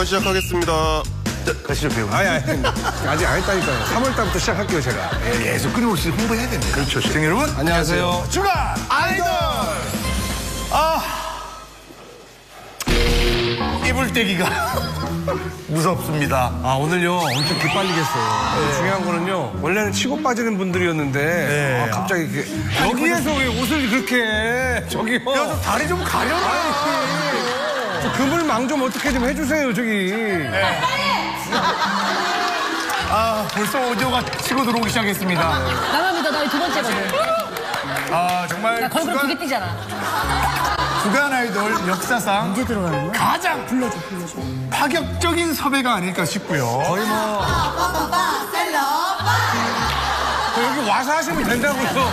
녹화 시작하겠습니다. 가시죠, 배우님. 아니, 아직 안 했다니까요. 3월달부터 시작할게요, 제가. 계속 끊임없이 홍보해야 됩니다. 그렇죠. 시청자 여러분. 안녕하세요. 주간 아이돌! 이불떼기가 무섭습니다. 오늘요, 엄청 기빨리겠어요. 중요한 거는요, 원래는 치고 빠지는 분들이었는데, 갑자기 이렇게. 여기에서 왜 옷을 그렇게 해? 저기요. 야, 좀 다리 좀 가려라. 그물망 좀 어떻게 좀 해주세요, 저기. 벌써 오디오가 치고 들어오기 시작했습니다. 나만 믿어, 나의 두 번째거든. 정말. 나 걸그룹 두개 뛰잖아. 주간 아이돌 역사상 언제 들어가는 거야? 가장 불러줘. 파격적인 섭외가 아닐까 싶고요. 거의 뭐. 여기 와서 하시면 된다고요.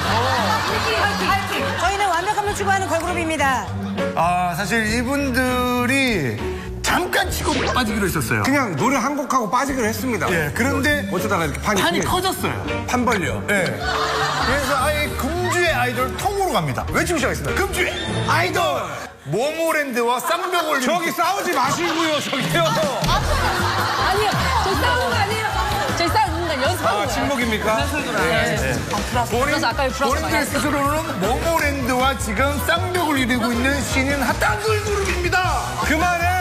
저희는 완벽함을 추구하는 걸그룹입니다. 사실 이분들이 잠깐 치고 빠지기로 했었어요. 그냥 노래 한 곡하고 빠지기로 했습니다. 그런데 어쩌다가 이렇게 판이 커졌어요. 판벌려. 그래서 아예 금주의 아이돌 통으로 갑니다. 외치고 시작했습니다. 금주의 아이돌! 모모랜드와 쌍벽을 저기 싸우지 마시고요, 저기요. 아니요, 저희 싸우는 거 아니에요. 저희 싸우는 거 연습하는 거예요. 침묵입니까? 그래서 아까 플러스 많이 본인들 했어. 스스로는 모모랜드와 지금 쌍벽을 이루고 있는 신인 핫단글 그룹입니다. 그만해!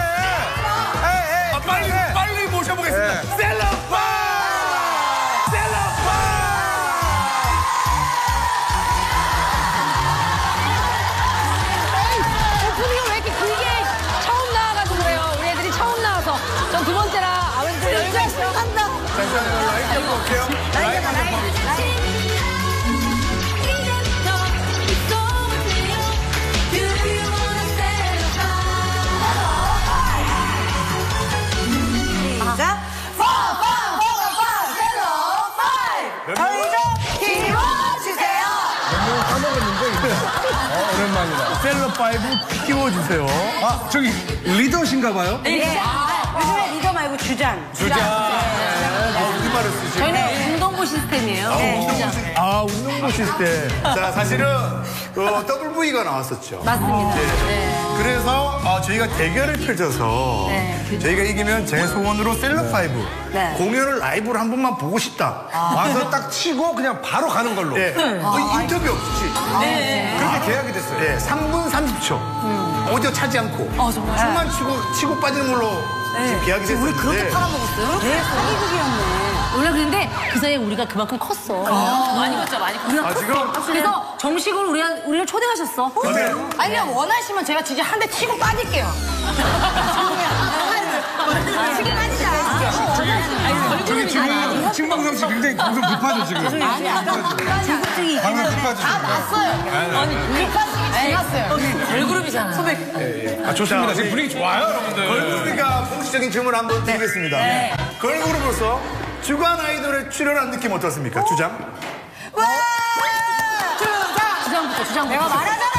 빨리 모셔보겠습니다. 셀럽파! 오프닝을 왜 이렇게 길게 처음 나와가지고 그래요. 우리 애들이 처음 나와서. 전 두 번째라 아무래도 여유가 있어요. 한다. 잠시만요. 라이트 한번 볼게요. 라이트 한번 볼게요. 저희 좀 키워주세요. 오랜만이다. 셀럽5 키워주세요. 저기 리더신가 봐요? 네. 요즘에 리더 말고 주장. 우리말을 쓰시고. 저희는 운동부 시스템이에요. 운동부 시스템. 자, 사실은 WV가 나왔었죠. 맞습니다. 그래서 저희가 대결을 펼쳐서 저희가 이기면 제 소원으로 셀럽5 공연을 라이브로 한 번만 보고 싶다. 와서 딱 치고 그냥 바로 가는 걸로. 인터뷰 없이. 그렇게 계약이 됐어요. 3분 30초. 오디오 차지 않고. 정말. 춤만 치고 빠지는 걸로 지금 계약이 됐는데. 우리 그렇게 팔아먹었어요? 네, 사기극이었네. 원래 그런데 그 사이에 우리가 그만큼 컸어. 많이 컸죠, 많이 컸어. 지금 그래서 정식으로 우리를 초대하셨어. 아니, 그냥 원하시면 제가 진짜 한 대 치고 빠질게요. 치고 빠지자. 저기 지금 김방성 씨 굉장히 방송 급하죠, 지금. 아니, 중국증이 방송 급하죠. 다 났어요. 아니, 급하시기 지났어요. 걸그룹이잖아. 좋습니다. 지금 분위기 좋아요, 여러분들. 걸그룹이가 공식적인 질문 한번 드리겠습니다. 걸그룹으로서 주간 아이돌에 출연한 느낌 어떻습니까? 주장? 와! 주장부터. 내가 말하잖아!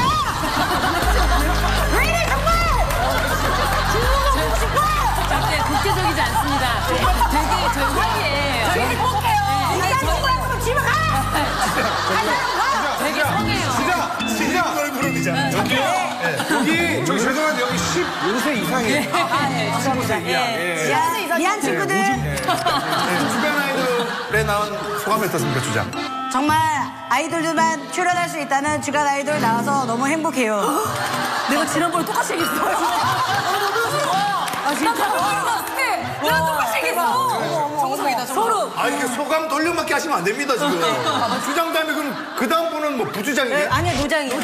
왜 이래, 정말! 질문가 보고 싶어! 절대 국제적이지 않습니다. 되게 저희 성이에요. 저희 행복해요. 우리가 누구라고 집에 가! 되게 성이에요. 진짜. 걸그룹이잖아요. 여기, 저기 죄송한데 여기 15세 이상이에요. 15세 이하. 미안, 친구들. 주간 아이돌에 나온 소감이 어떻습니까, 주장? 정말 아이돌들만 출연할 수 있다는 주간 아이돌 나와서 너무 행복해요. 내가 지난번에 똑같이 얘기했어. 진짜? 나 똑같이 얘기했어. 정성이다, 소름. 이게 소감 돌려막기 하시면 안 됩니다, 지금. 주장 다음에 그럼 그 다음 분은 뭐 부주장이에요? 아니요, 노장이요.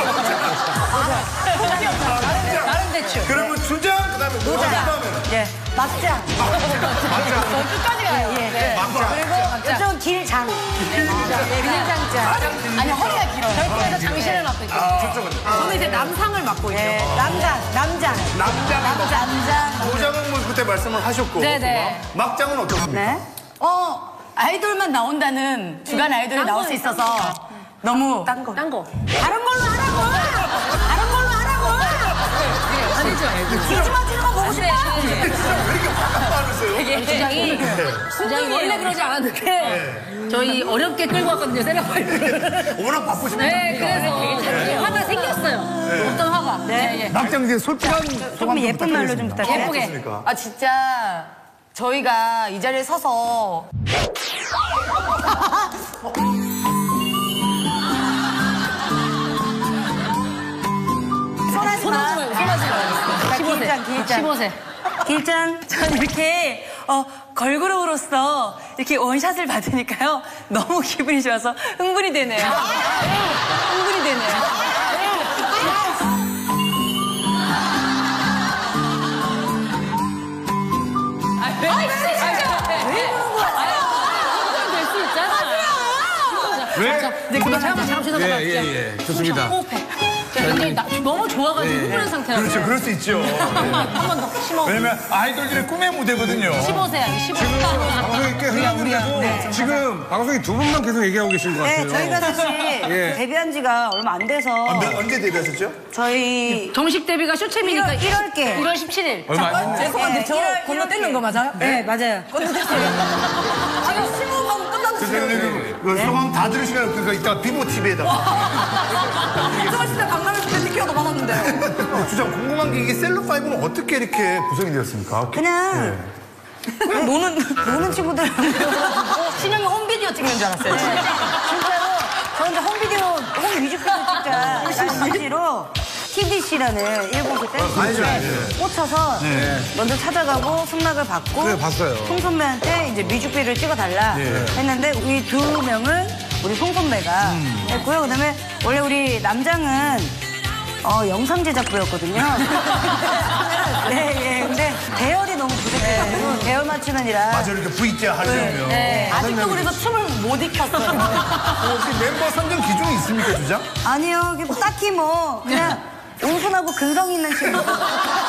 나름 대충. 그러면 주장, 그 다음에 노장, 그 다음에 예, 막장. 끝까지 가요. 예. 그리고 좀 길장. 길장장. 아니, 허리가 길어요. 저희에서 장신을 맡고 있거든요. 저는 이제 남상을 맡고 있죠. 예, 남장. 노장은 뭐 그때 말씀을 하셨고. 네네. 막장은 어떻습니까? 네. 아이돌만 나온다는 주간 아이돌이 나올 수 있어서 너무 딴 거. 다른 걸로 하라고! 다른 걸로 하라고! 아니죠. 뒤집어지는 거 보고 싶다! 왜 이렇게 화가 많으세요? 주장이 원래 그러지 않았는데 저희 어렵게 끌고 왔거든요, 셀럽파이브를. 워낙 바쁘시니까. 네, 그래서 화가 생겼어요. 어떤 화가. 네. 막장 이제 솔직한 조금 예쁜 말로 좀 부탁드려요. 예쁘게. 아 진짜 저희가 이 자리에 서서 손하지 마. 손하지 마. 15세. 길장. 15세. 길장. 전 이렇게 걸그룹으로서 이렇게 원샷을 받으니까요 너무 기분이 좋아서 흥분이 되네요. 흥분이 되네요. 왜? 네, 그만 잠깐 죄송합니다. 예. 좋습니다. 호흡해. 굉장히 너무 좋아가지고 흥분한 상태라서. 그렇죠, 그럴 수 있죠. 한 번 더. 15. 왜냐면 아이돌들의 꿈의 무대거든요. 15세야, 15세. 방송이 꽤 흘렀는데도 지금 방송이 두 분만 계속 얘기하고 계신 것 같아요. 네, 저희가 사실 데뷔한 지가 얼마 안 돼서 언제 데뷔하셨죠? 저희 정식 데뷔가 쇼챔이니까 1월께 1월 17일. 얼마 안 됐네. 죄송한데 저 건너뛰는 거 맞아요? 네, 맞아요. 아니 15분 끝났어요. 그 소감 다 들으시면 그러니까 이따 비보 TV에다가. 저 진짜 강남에서 밴드키어도 받았는데요. 주장 궁금한 게 이게 셀럽5는 어떻게 이렇게 구성이 되었습니까? 그냥 노는 친구들. 신영이 홈비디오 찍는 줄 알았어요. 진짜로 저 혼자 홈 뮤직비디오 찍자라는 의지로 TDC라는 일본식 댄스 꽂혀서 먼저 찾아가고 승낙을 받고 그래, 봤어요. 송 선배한테 이제 뮤직비디오를 찍어달라 했는데 우리 두 명은 우리 송 선배가 했고요. 그다음에 원래 우리 남장은 영상 제작부였거든요. 네, 근데 대열이 너무 부족해가지고 대열 맞추느니라. 맞아, 이렇게 V자 하려면. 아직도 그래서 춤을 못 익혔어요. 혹시 멤버 선정 기준이 있습니까, 주장? 아니요, 딱히 뭐 그냥 온순하고 근성 있는 친구. 온순하고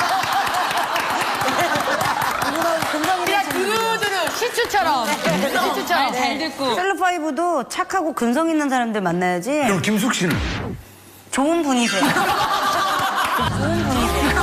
근성 있는 친구. 두루두루 시추처럼. 시추처럼 잘 듣고. 셀럽5도 착하고 근성 있는 사람들 만나야지. 그럼 김숙 씨는? 좋은 분이세요. 좋은 분이세요.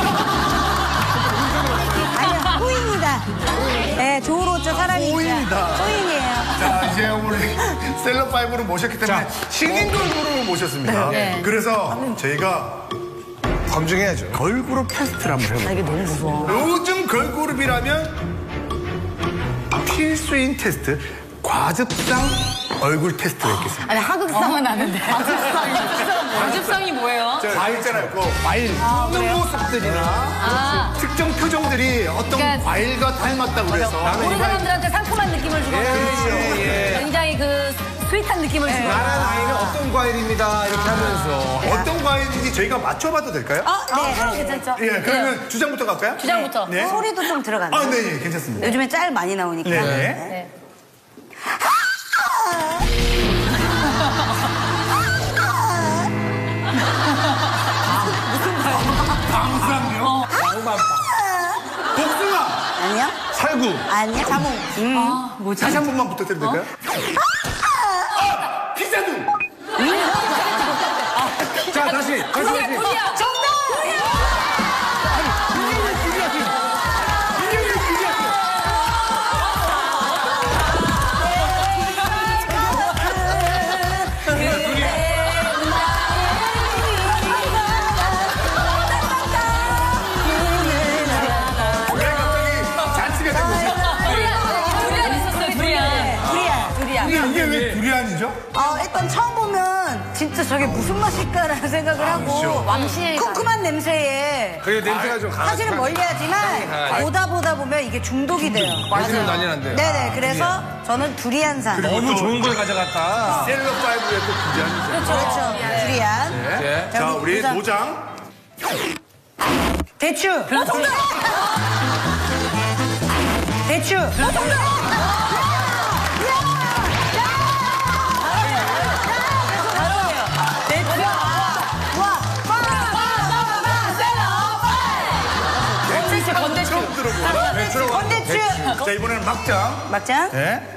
아니요, 호인이다. 네, 좋으로짜 사람이다. 호인이다. 호인이에요. 자, 이제 우리 셀럽5를 모셨기 때문에 신인 걸그룹을 모셨습니다. 그래서 저희가 검증해야죠. 걸그룹 테스트를 한번 해볼게요. 이게 너무 무서워. 요즘 걸그룹이라면 필수인 테스트, 과즙상 얼굴 테스트가 있겠습니다. 아니 하극상은 아는데. 연습성이 뭐예요? 과일잖아요. 그 과일 먹는 모습들이나 특정 표정들이 어떤 그러니까 과일과 닮았다고 그래서 모르는 사람들한테 상큼한 느낌을 주고 굉장히 그 스윗한 느낌을 주고 나란 아이는 어떤 과일입니다. 이렇게 하면서. 어떤 과일인지 저희가 맞춰봐도 될까요? 네. 괜찮죠? 예, 그러면 주장부터 갈까요? 주장부터. 네. 소리도 좀 들어가네. 아, 네, 괜찮습니다. 요즘에 짤 많이 나오니까. 네. 방수랑요? 복숭아! 아니요? 살구! 아니요? 자몽. 다시 한 번만 부탁드려도 될까요? 피자두! 자, 다시. 코리아 정답! 왜 갑자기 잔치가 된 거지? 두리안 있었어요, 두리안. 이게 왜 두리안이죠? 일단 처음 보면 진짜 저게 무슨 맛일까라는 생각을 하고 왕시의 쿰쿰한 냄새에 그리고 냄새가 좀 강하지. 사실은 멀리하지만 보다 보면 이게 중독이 돼요. 맛있는 난리 난대요. 네네, 그래서 저는 두리안산. 너무 좋은 걸 가져갔다. 셀럽5의 또 두리안이죠. 그렇죠. 두리안. 네. 자, 우리 노장. 노장. 대추. 대추. 처음 들어보네. 건대추. 자, 이번에는 막장. 막장. 네.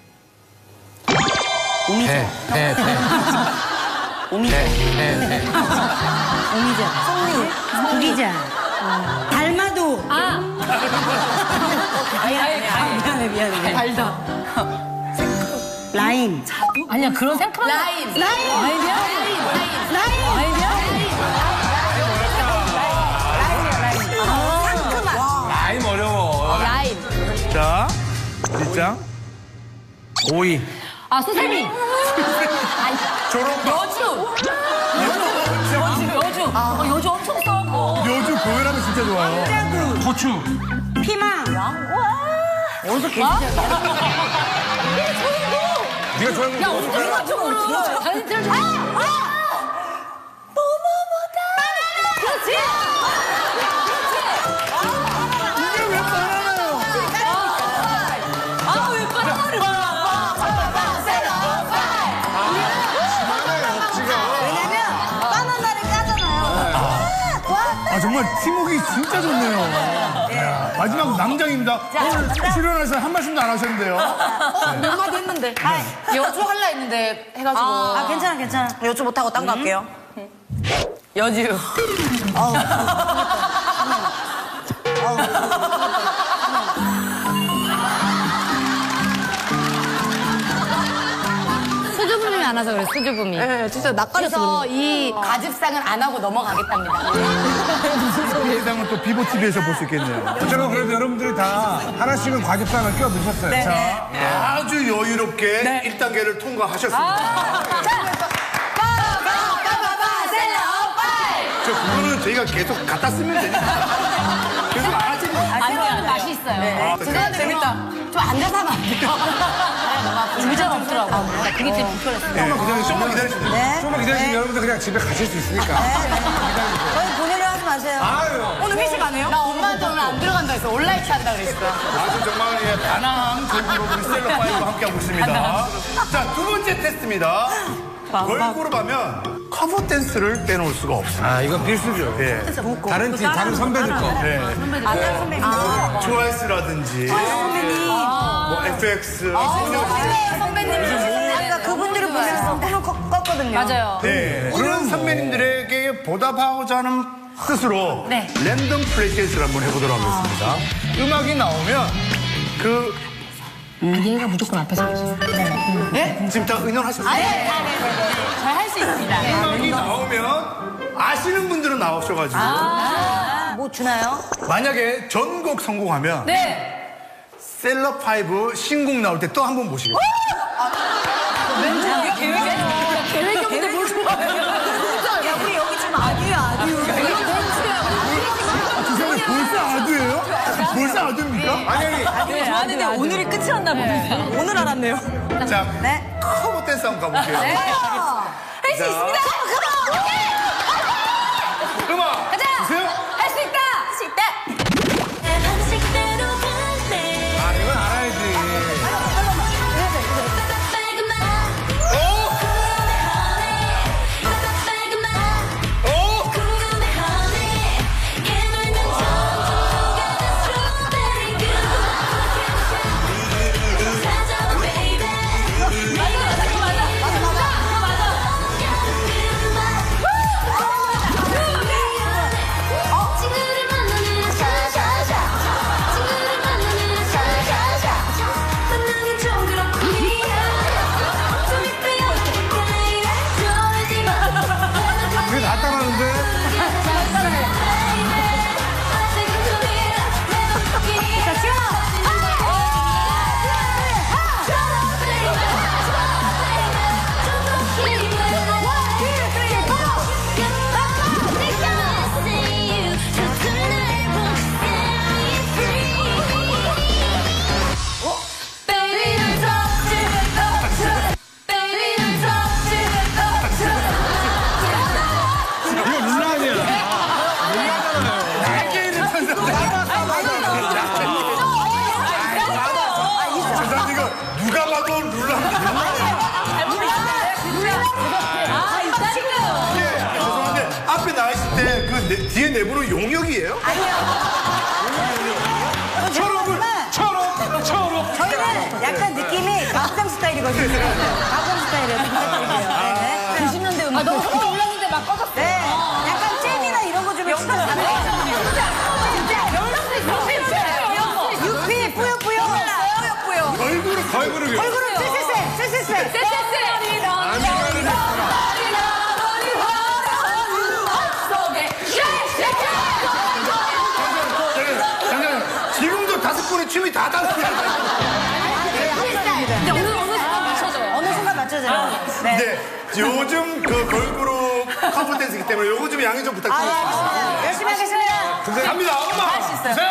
오미자. 오미자. 송리. 구리자. 달마도. 미안해. 달다. 라임. 아니야, 그런 생각하면. 라임. 라임이야? 라임 어려워. 라임. 자, 진짜. 오이. 아, 수세미. 졸업반. 여주 엄청 싸고. 요즘 공연하면 진짜 좋아요. 고추. 피망. 어디서 계시냐? 네가 좋아하는 거 뭐야? 우리가 쪽으로. 다른 틀 좀. 뭐뭐뭐다. 그렇지. 이게 왜 바나나요? 아, 왜 바나나를 왜냐면 바나나를 까잖아요. 아, 정말 팀워크 진짜 좋네요. 야, 마지막 남장입니다. 오늘 출연해서 한 말씀도 안 하셨는데요. 몇 마디 했는데. 여주 할라 했는데 해가지고. 아, 괜찮아. 여주 못하고 딴 거 할게요. 여주. 수줍음이 많아서 그래, 수줍음이. 네, 진짜 낯가려서 이 가집상은 안 하고 넘어가겠답니다. 예상은 또 비보TV에서 볼 수 있겠네요. 어쨌든 그래도 여러분들이 다 하나씩은 과즙상을 끼워 넣으셨어요. 자, 아주 여유롭게 1단계를 통과하셨습니다. 저 그거는 저희가 계속 갖다 쓰면 되니까. 계속 안 하시면 아니면 맛이 있어요. 죄송한데 재밌다. 좀 앉아서 하면 안 돼요? 의자가 없더라고. 나 그게 제일 불편했어. 조금만 기다리시면 돼요. 조금만 기다리시면 여러분들 그냥 집에 가실 수 있으니까. 저희 보내려 하지 마세요. 아유. 오늘 회식 안 해요? 나 엄마한테 오늘 안 들어간다 해서 온라인 한다 그랬어. 아주 정말 예, 다낭 걸그룹 우리 셀럽파이브와 함께하고 있습니다. 자, 두 번째 테스트입니다. 걸그룹 하면 커버 댄스를 빼놓을 수가 없습니다. 아, 이건 필수죠. 예. 다른 팀, 다른 선배들 거. 예. 아까 선배님. 트와이스라든지 선배님. 뭐 FX, 아까 그분들을 보면서 꿈을 꿨거든요. 맞아요. 네. 그런 선배님들에게 보답하고자 하는 뜻으로 랜덤 플레이 댄스를 한번 해보도록 하겠습니다. 음악이 나오면 그 얘가 무조건 앞에서 하지. 네? 지금 다 의논하셨어요? 잘 할 수 있습니다. 음악이 나오면 아시는 분들은 나오셔가지고 뭐 주나요? 만약에 전곡 성공하면 셀럽파이브 신곡 나올 때 또 한 번 모시겠습니다. 계획이 없는데 뭘 좋아해. 야, 우리 여기 지금 아듀야, 아듀. 죄송한데 벌써 아두예요? 벌써 아두입니까? 아니 좋아하는데 오늘이 끝이었나 봅니다. 오늘 알았네요. 자, 네. 커버 댄스 한번 가볼게요. 할 수 있습니다. 음악 주세요. 할 수 있다. 할 수 있다. 아, 이건 알아야지. 그게 다 따라하는데? 이거 룰라 아니야. 날개는 죄송한데 이거 누가 봐도 룰라입니다. 죄송한데 앞에 나있을 때 그 뒤에 내부는 용역이에요? 초록. 저희는 약간 느낌이 가부장 스타일이거든요. 가부장 스타일이에요. 부탁드릴게요. 90년대 음악. 너무 혼자 올랐는데 막 꺼졌어. 네. 약간 잼이나 이런 거 좀 진짜 잘해요. 진짜 연락도 있어. 이제 요즘 그 걸그룹 커플 댄스이기 때문에 요거 좀 양해 좀 부탁드리겠습니다. 열심히 하겠습니다. 갑니다. 음악 주세요.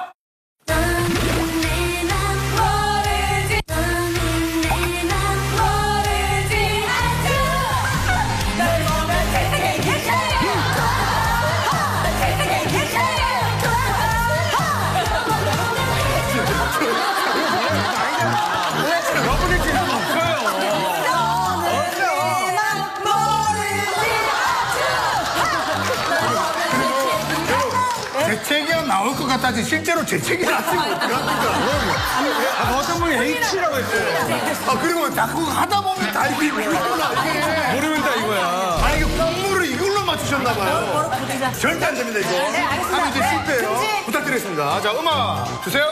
재채기가 나올 것 같다지 실제로 재채기 났으면 어떡합니까? 어떤 분이 H라고 했어요. 아 그리고 자꾸 하다 보면 다 이렇게 모르구나 이게. 모르는다 이거야. 아 이게 콧물을 이걸로 맞추셨나 봐요. 절대 안 됩니다 이거. 네, 알겠습니다. 하면 이제 실패예요. 금지. 부탁드리겠습니다. 자 음악 주세요.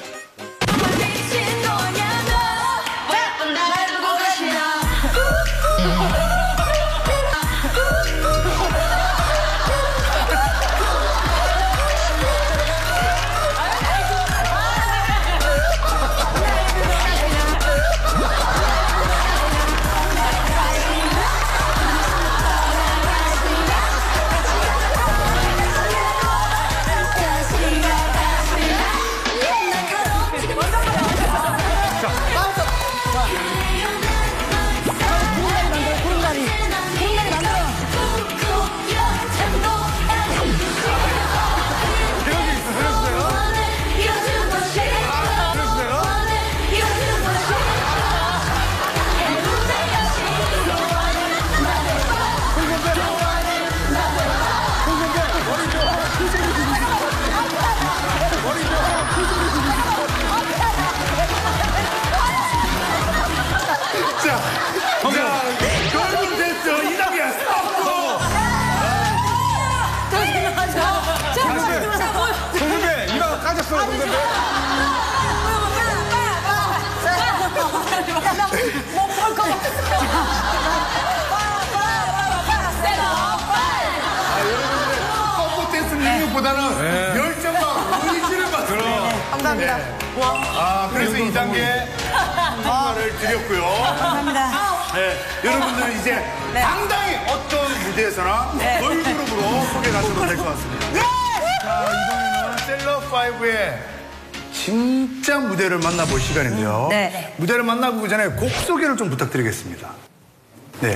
결국 됐죠. 2단계 스톱! 동급에 이마 까졌어요, 동급에. 여러분들의 컴포 댄스 능력보다는 열정과 의지를 받습니다. 감사합니다. 아, 그래서 2단계 통과를 드렸고요. 감사합니다. 네, 여러분들은 이제 당당히 어떤 무대에서나 걸그룹으로 소개하셔도 될 것 같습니다. 자, 이번에는 셀럽5의 진짜 무대를 만나볼 시간인데요. 네. 무대를 만나보기 전에 곡 소개를 좀 부탁드리겠습니다. 네.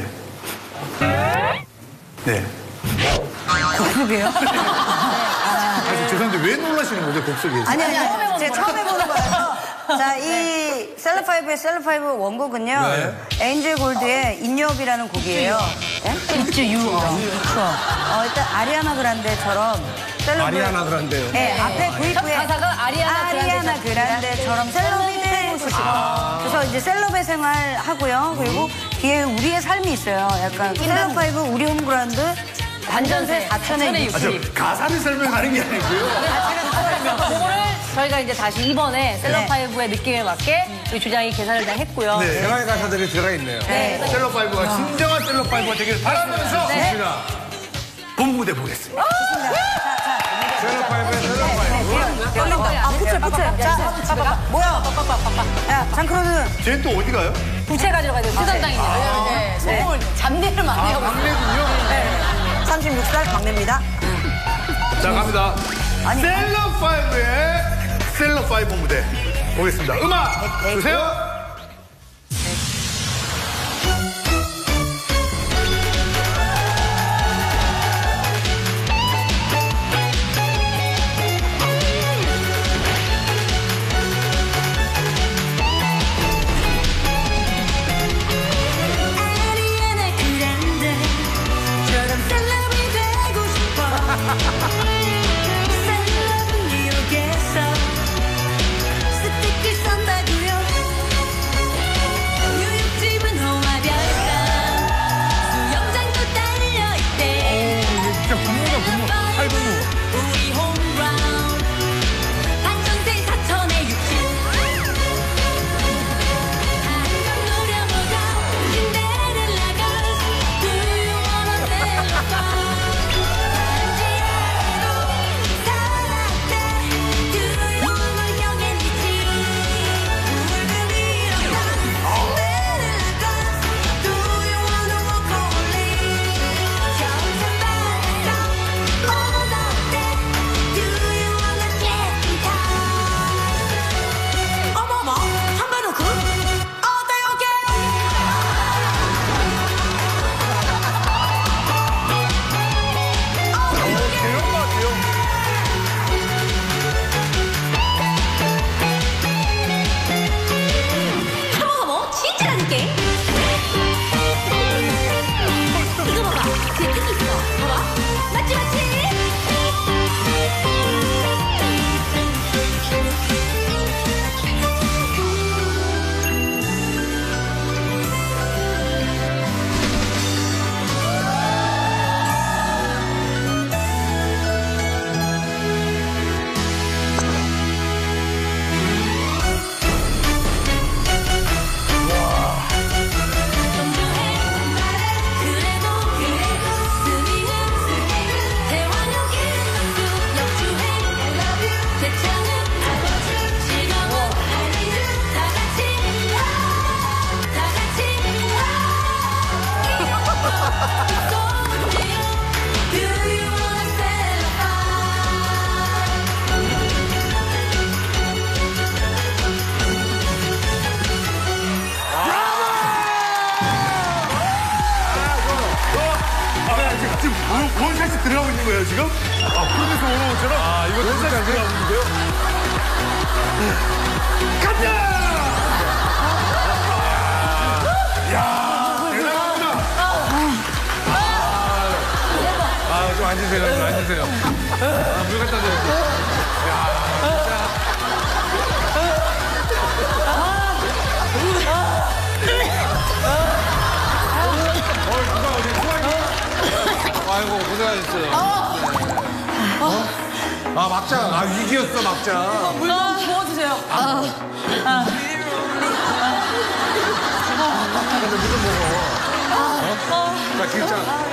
네. 곡이에요? 죄송한데 왜 놀라시는 거죠, 곡 소개에서? 아니, 제가 처음 해보는 거라서. 자, 이 셀럽5의 셀럽5 원곡은요. 에인젤 골드의 인유업이라는 곡이에요. 있죠, 일단 아리아나 그란데처럼 셀럽을. 아리아나 그란데요. 네, 앞에 V프에 가사가 아리아나 그란데처럼 셀럽이 되고 싶어. 그래서 이제 셀럽의 생활 하고요. 그리고 뒤에 우리의 삶이 있어요. 약간 셀럽5 우리 홈그라운드 반전세 4천에 60. 가사를 설명하는 게 아니고요. 그거를 저희가 이제 다시 이번에 셀럽5의 느낌에 맞게 우리 주장이 계산을 다 했고요. 네. 생활 가사들이 들어있네요. 셀럽5가 진정한 셀럽5가 되기를 바라면서 본 무대 보겠습니다. 붙여. 자, 뭐야? 야, 장크로드. 쟤는 또 어디 가요? 부채 가지러 가야 돼요. 수산당이네요. 네. 소금을 잡내를 많이 하고. 막내군요. 36살 막내입니다. 자, 갑니다. 셀럽5의 셀럽5 무대 보겠습니다. 음악 주세요. 셀럽은 뉴욕에서 스티커 쏜다고요. 지금 원샷이 들어가고 있는 거예요, 지금? 프로듀서 오너처럼? 이거 원샷이 들어가고 있는데요? 간다! 야, 대단합니다. 좀 앉으세요, 좀 앉으세요. 물 갖다 드릴게요. 아이고, 고생하셨어요. 막장. 위기였어, 막장. 물 좀 부어주세요. 자, 길장.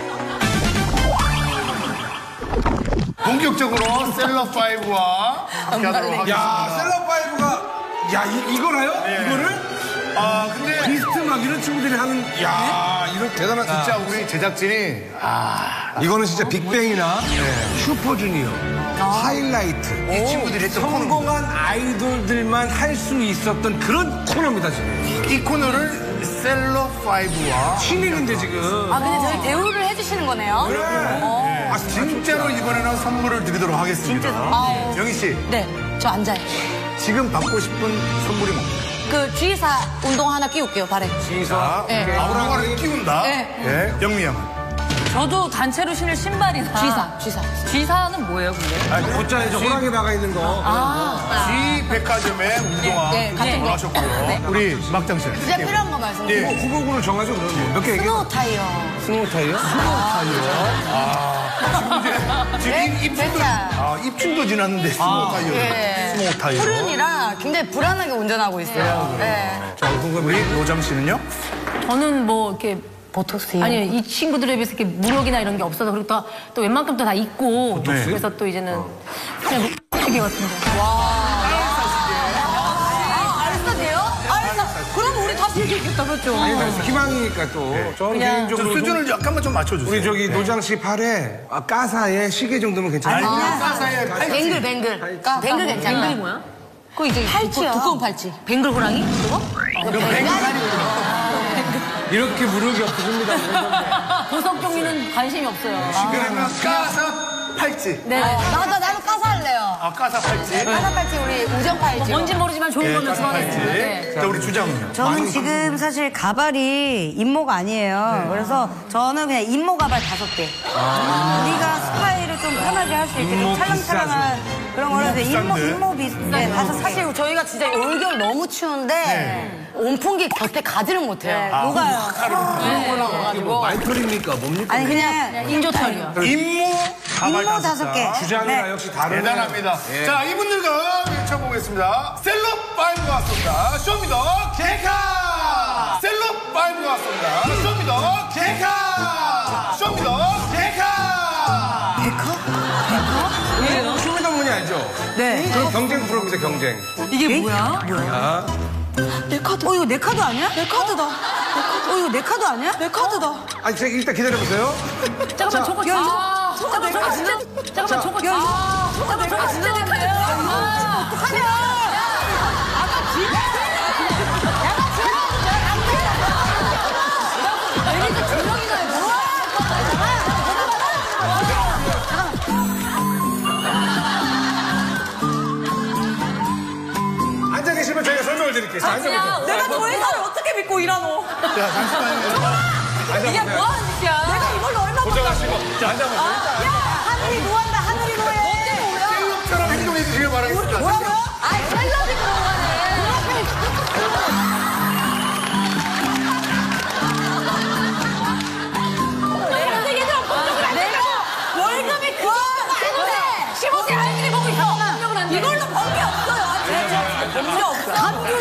본격적으로 셀럽5와 함께하도록 하겠습니다. 야, 셀럽5가, 이거나요? 이거를? 근데 비스트 막 이런 친구들이 하는, 이런 대단한. 진짜 우리 제작진이 이거는 진짜 빅뱅이나 슈퍼주니어, 하이라이트. 이 친구들이 했던 성공한 아이돌들만 할 수 있었던 그런 코너입니다, 지금. 이 코너를 셀럽5와 신인인데, 지금. 근데 저희 대우를 해주시는 거네요. 진짜로 이번에는 선물을 드리도록 하겠습니다. 영희 씨, 네, 저 앉아요. 지금 받고 싶은 선물이 뭡니까? 그 G사 운동 하나 끼울게요, 발에. 지사. 네. 아우라가를 끼운다. 네. 영미 양은. 저도 단체로 신을 신발이나. G사. G사는 뭐예요, 근데? 곧자에 저 호랑이 박아 있는 거. G 백화점의 운동화 같은 거. 하셨고요. 우리 막장 씨. 진짜 필요한 거 말씀해 예. 후보군을 정하죠, 그럼. 몇 개 얘기해? 스노우 타이어. 스노우 타이어? 지금 입춘도, 배차. 입춘도 지났는데 스노우 타이어. 예. 스노우 타이어. 푸른이라 굉장히 불안하게 운전하고 있어요. 네. 자, 우리 노장 씨는요? 저는 뭐 이렇게 보톡스요? 아니 이 친구들에 비해서 이렇게 무력이나 이런 게 없어서 그리고 또 웬만큼 다 있고 그래서 또 이제는 그냥 시계 같은 거. 그럼 우리 다시 얘기했겠다, 그렇죠? 희망이니까 또. 저는 개인적으로. 수준을 약간만 좀 맞춰주세요. 우리 저기 노장 씨 팔에 까사에 시계 정도면 괜찮아요. 까사의 팔찌. 뱅글 괜찮아. 뱅글이 뭐야? 그거 이제 팔찌요. 두꺼운 팔찌. 뱅글 호랑이? 그거? 이렇게 무력이 없으십니다. 보석 종이는 관심이 없어요. 그러면 까사 팔찌. 네. 나도 까사 할래요. 까사 팔찌. 까사 팔찌, 우리 우정 팔찌. 뭔지 모르지만 좋은 거는 까사 팔찌. 좋아하겠습니다. 자, 우리 주장은요? 저는 지금 사실 가발이 임모 아니에요. 그래서 저는 그냥 임모 가발 5개. 우리가 스타일을 좀 편하게 할 수 있게 좀 찰랑찰랑한 그런 거라서 임모 비슷해. 사실 저희가 진짜 올겨울 너무 추운데 온풍기 곁에 가지는 못해요. 녹아요. 올라가가지고. 말털입니까? 뭡니까? 아니 그냥 인조털이요. 임모 가발 임모 5개. 주장이가 역시 다르네. 대단합니다. 자, 이분들과 외쳐보겠습니다. 셀럽5가 왔습니다. 쇼미더 개카! 셀럽5가 왔습니다. 쇼미더 개카! 쇼미더 개카! 왜요? 쇼미더머니 알죠? 네. 그럼 경쟁 프로입니다, 경쟁. 이게 뭐야? 내 카드. 이거 내 카드 아니야? 내 카드다. 이거 내 카드 아니야? 내 카드다. 아니, 일단 기다려보세요. 잠깐만 저거 잠깐만 저거 진짜 잠깐만 저거 잠깐만 저거 진짜 내 카드야. 어떡하냐? 아까 진짜 애기도 조명이나 해. 앉아 계시면 저희가 설명을 드릴게요. 자, 앉아보세요. 내가 저 회사를 어떻게 믿고 일하노? 자, 잠시만요. 이게 뭐 하는 짓이야? 내가 이걸로 얼마 고정하시고. 자, 앉아보세요. 하늘이 노한다. 하늘이 노해. 셀럽처럼 행동해 주시길 바라겠습니다. 뭐라고요? 아이, 셀럽이 그런 거네. 월급이 그 정도가 아닌데 15세 할머니 보고 있어. 이걸로 번 게 없어요. 번게 없어. 감귤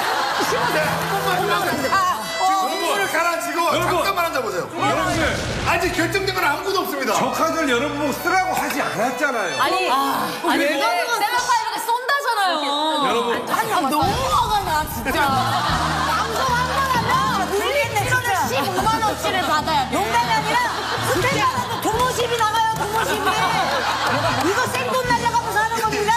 공부를 가라앉히고 잠깐만 앉아보세요. 여러분들, 아직 결정된 건 아무것도 없습니다. 저 카드를 여러분 보고 쓰라고 하지 않았잖아요. 아니 셀럽파이브가 쏜다잖아요. 여러분. 너무 화가 나, 진짜. 방송 한 번 하면 모르겠네, 진짜. 15만 원치를 받아야 돼. 농담이 아니라 스탠다드 도모십이 나가요. 도모십이. 이거 생돈 날려가고 사는 겁니다.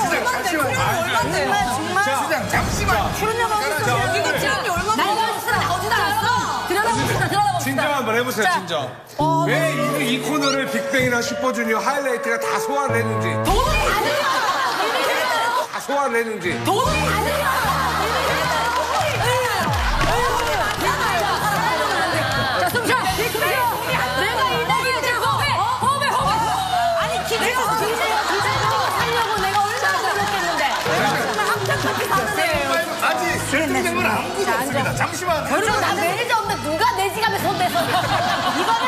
정말. 시장 잠시만. 출연료가 어딨어? 이거 지원이 얼마나 나오지도 않았어. 들여다봅시다. 진정한 한번 해보세요, 진정. 왜 이 코너를 빅뱅이나 슈퍼주니어 하이라이트가 다 소화를 했는지. 돈은 아니야. 다 소화를 했는지. 돈은 아니야. 자, 숨 쉬어. 내가 이나기를 지금 호흡해. 아니, 기대서 살려고 내가 얼마나 노력했는데. 정말 함정같이 사는데. 아직 결정된 건 아무것도 없습니다. 잠시만. 그리고 나 매니저 없는데 누가 내 지갑에 손 대서. 이거는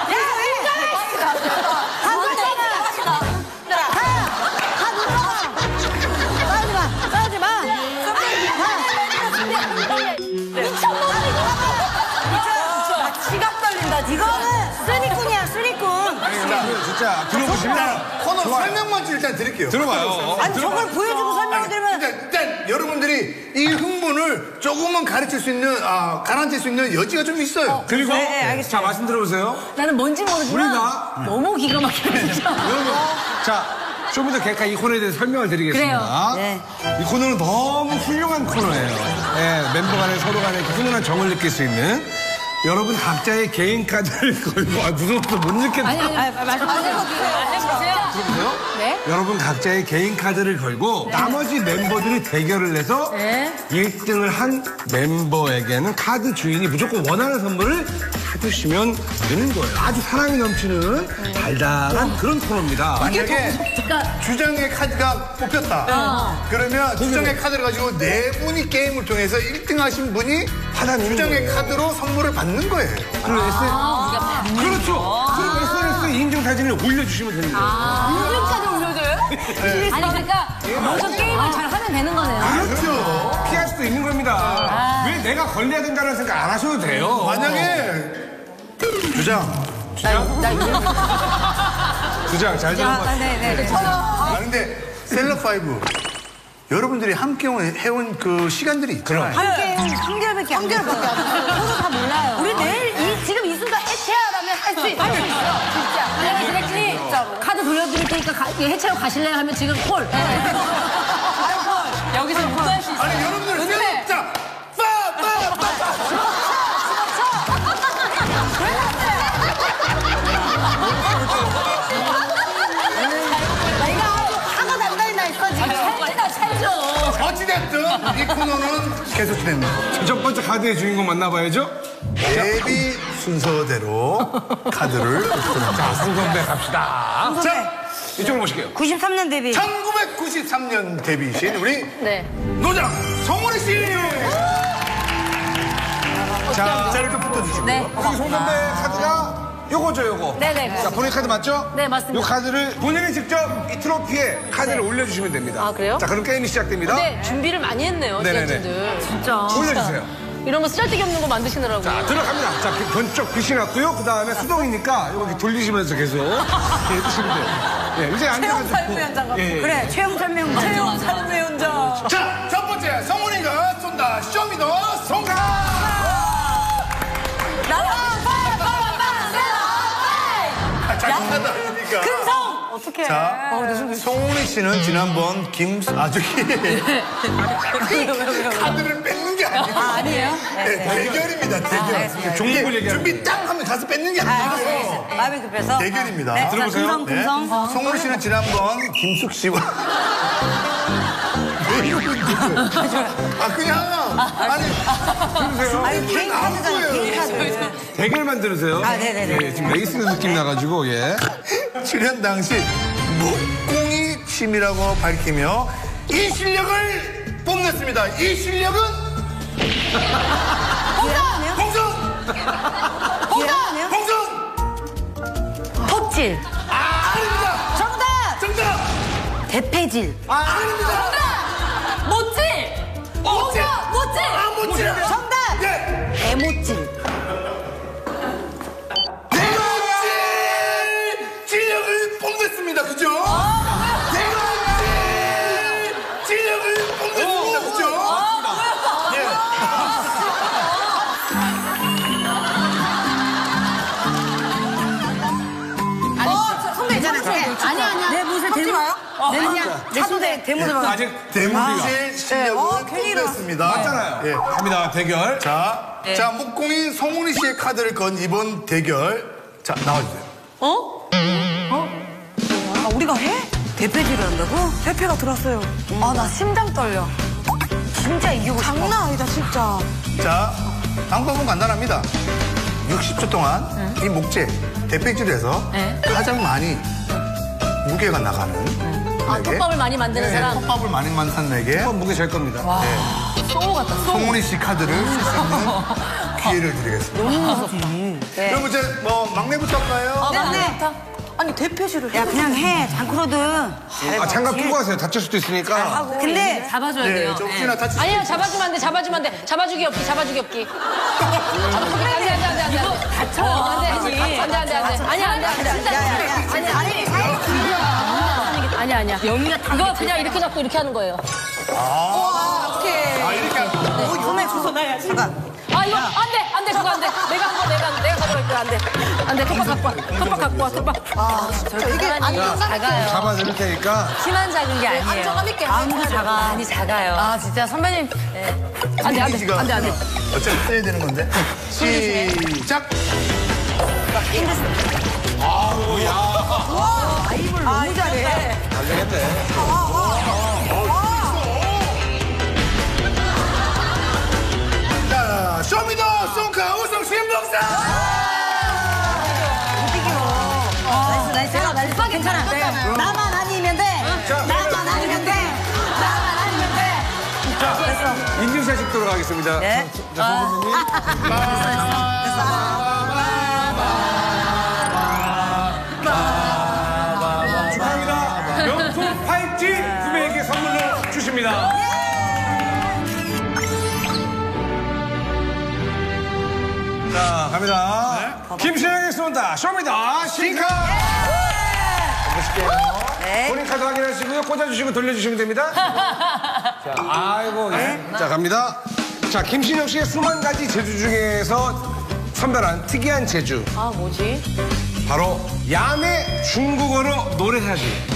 지갑 떨린다. 이거는 쓰리꾼이야, 쓰리꾼. 진짜 들어보시면. 코너 설명만 좀 일단 드릴게요. 들어봐요. 아니 저걸 보여주고 설명을 드리면 일단 여러분들이 이 흥분을 조금은 가르칠 수 있는, 가라앉힐 수 있는 여지가 좀 있어요. 그리고 네, 알겠습니다. 자 말씀 들어보세요. 나는 뭔지 모르지만 우리가 너무 기가 막히네 진짜. 여러분 자 좀 더 개까 이 코너에 대해서 설명을 드리겠습니다. 네. 이 코너는 너무 훌륭한 코너예요. 네, 멤버 간에 서로 간에 훈훈한 정을 느낄 수 있는 여러분 각자의 개인 카드를 걸고 무서워서 못 느꼈다. 말씀하세요. 들어보세요. 네. 여러분 각자의 개인 카드를 걸고 나머지 멤버들이 대결을 해서 네. 1등을 한 멤버에게는 카드 주인이 무조건 원하는 선물을 해주시면 되는 거예요. 아주 사랑이 넘치는 달달한 그런 코너입니다. 만약에 주장의 카드가 뽑혔다. 그러면 주장의 카드를 가지고 네 분이 게임을 통해서 1등 하신 분이 주장의 카드로 선물을 받는 거예요. 그렇죠. 그리고 SNS에 인증 사진을 올려주시면 되는 거예요. 인증까지 올려줘요? 아니 그러니까 먼저 게임을 잘 하면 되는 거네요. 그렇죠. 피할 수도 있는 겁니다. 왜 내가 걸려야 된다는 생각 안 하셔도 돼요. 만약에 주장. 주장 잘 들어봐. 네네. 근데 셀럽5 여러분들이 함께 해온 그 시간들이 있잖아요. 함께 3개월밖에 안 돼요. 저도 다 몰라요. 우리 내일 지금 이 순간 해체하라면 할 수 있어. 진짜. 만약에 디렉트리 카드 돌려드릴 테니까 해체하고 가실래요? 하면 지금 콜. 여기서 모두 할 수 있어. 아니 여러분들 셀럽 자 내가 아주 화가 단단히 나 있어 지금. 찰져. 어찌됐든 이 코너는 계속 진행됩니다. 첫 번째 카드의 주인공 만나봐야죠. 데뷔 순서대로 카드를 뽑습니다. 성선배 갑시다. 자, 이쪽으로 보실게요. 93년 데뷔. 1993년 데뷔이신 우리 네. 노장 송원희 씨. 자, 자리 좀 붙어주시고. 네. 여기 송선배 카드가 요거죠, 요거. 네네. 자, 본인 카드 맞죠? 네, 맞습니다. 요 카드를 본인이 직접 이 트로피에 카드를 올려주시면 됩니다. 아, 그래요? 자, 그럼 게임이 시작됩니다. 네, 준비를 많이 했네요, 네네네. 제작진들. 진짜. 올려주세요. 이런 거 쓰잘데기 없는 거 만드시느라고. 자, 들어갑니다. 자, 번쩍 빛이 났고요. 그 다음에 수동이니까 이렇게 돌리시면서 계속 이렇게 해주시면 돼요. 예, 이제 앉아가지고. 예, 그래, 최영 설명. 최영 삶의 현장. 자, 첫 번째 성훈이가 쏜다. 쇼미더 송가. 장난도 아니니까. 금성. 어떡해. 자, 송훈이 씨는 지난번 카드를 뺏는 게 아니고. 아니에요? 네, 대결입니다, 대결. 종목을 얘기하는 준비 딱 하면 가서 뺏는 게 아니에요. 마음이 급해서. 대결입니다. 네, 들어보세요. 자, 금성. 송훈이 씨는 지난번 김숙 씨와 왜 이러고 있는 거예요? 그냥 아니, 개인 카드잖아요, 개인 카드. 대결만 들으세요. 아, 네네네. 예, 지금 레이스 느낌 나가지고, 예. 출연 당시 목공이 취미라고 밝히며 이 실력을 뽐냈습니다. 이 실력은 봉성! 기억나요? 봉성! 톱질. 아닙니다. 정답. 정답! 대패질. 아닙니다. 못질. 못질! 못질. 못질! 정답. 예! 대못질. 대못질! 실력을 뽐냈습니다. 그죠? 대못질! 실력을 뽐냈습니다. 그죠? 예. 선배 있잖아. 아니야. 내 못을 들고 와요? 아니야. 차도 대문으로 아직 대문제의 실력은 뽐냈습니다. 맞잖아요. 예. 갑니다, 대결. 자, 자, 목공인 송은이 씨의 카드를 건 이번 대결. 자, 나와주세요. 아, 우리가 해? 대패질을 한다고? 대패가 들었어요. 아, 나 심장 떨려. 진짜 이기고 싶어. 장난 아니다, 진짜. 자, 방법은 간단합니다. 60초 동안 이 목재, 대패질에서 가장 많이 무게가 나가는 아, 분에게 톱밥을 많이 만드는 사람. 톱밥을 많이 만든 내게 한번 무게 잴 겁니다. 쏘 같다, 쏘. 송은이 씨 카드를 쓸 수 있는 기회를 드리겠습니다. 너무 무섭다. 그럼 이제 뭐 막내부터 할까요? 네. 아니, 대패질을 해. 야, 그냥 해. 장크로드. 아, 장갑 끼고 하세요. 다칠 수도 있으니까. 근데 잡아줘야 네, 돼요. 좀 혹시나 다치 아니야, 잡아주면 안 돼, 잡아주면 안 돼. 잡아주기 없기, 잡아주기 없기. 잡아주기 안 돼, 안 돼, 안 돼, 안 돼. 이거 다쳐요. 안 돼, 안 돼, 안 돼, 안 돼. 아니야, 안 돼, 안 돼. 아니야, 아니야. 영희가 이거 그냥 이렇게 잡고 이렇게 하는 거예요. 아, 이렇게 하고. 손에 주워놔야지. 잠깐. 아, 이거 안 돼, 안 돼, 그거 안 돼. 내가 한 거, 내가 가져갈 거야, 안 돼. 안 돼, 톱밥 갖고 와. 톱밥 갖고 와, 톱밥. 이게 작아요. 잡아드릴 테니까. 키만 작은 게 아니에요. 안정감 있게. 마음도 작아. 많이 작아요. 아, 진짜 선배님. 안 돼, 안 돼, 안 돼, 안 돼. 어차피 써야 되는 건데. 시작. 너무 잘해. 안 되겠대. 자, 쇼미더 송카 우승 신봉사. 나이스. 나이스. 괜찮아. 나만 아니면 돼. 나만 아니면 돼. 나만 아니면 돼. 자, 인증샷 찍도록 하겠습니다. 네. 축하합니다. 명품 팔찌 두 분에게 선물로 주십니다. 자, 갑니다. 김신영이 쏜다. 쇼미더 싱카. 네. 본인 카드 확인하시고요. 꽂아주시고 돌려주시면 됩니다. 자, 아이고, 예. 자, 갑니다. 자, 김신영 씨의 수만 가지 제주 중에서 선별한 특이한 제주. 아, 뭐지? 바로 야매 중국어로 노래하기.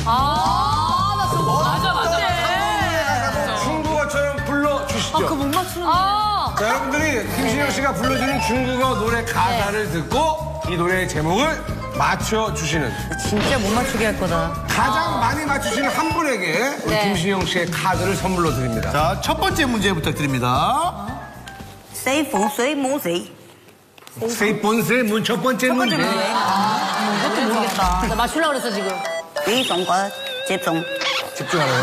맞아. 중국어처럼 불러주시죠. 못 맞추는. 자, 여러분들이 김신영 씨가 불러주는 중국어 노래 가사를 듣고 이 노래의 제목을 맞춰주시는 진짜 못 맞추게 할 거다. 가장 많이 맞추시는 한 분에게 우리 네. 김신영 씨의 카드를 선물로 드립니다. 자, 첫 번째 문제 부탁드립니다. 세이봉세이 모세이. 세이본세 문 첫 번째 문제. 이것도 모르겠다. 나 맞추려고 그랬어, 지금. 위성과 집중. 집중하래요.